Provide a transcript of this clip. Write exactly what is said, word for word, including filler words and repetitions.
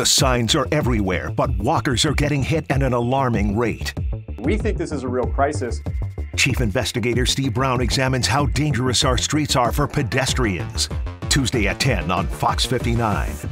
The signs are everywhere, but walkers are getting hit at an alarming rate. We think this is a real crisis. Chief Investigator Steve Brown examines how dangerous our streets are for pedestrians. Tuesday at ten on Fox fifty-nine.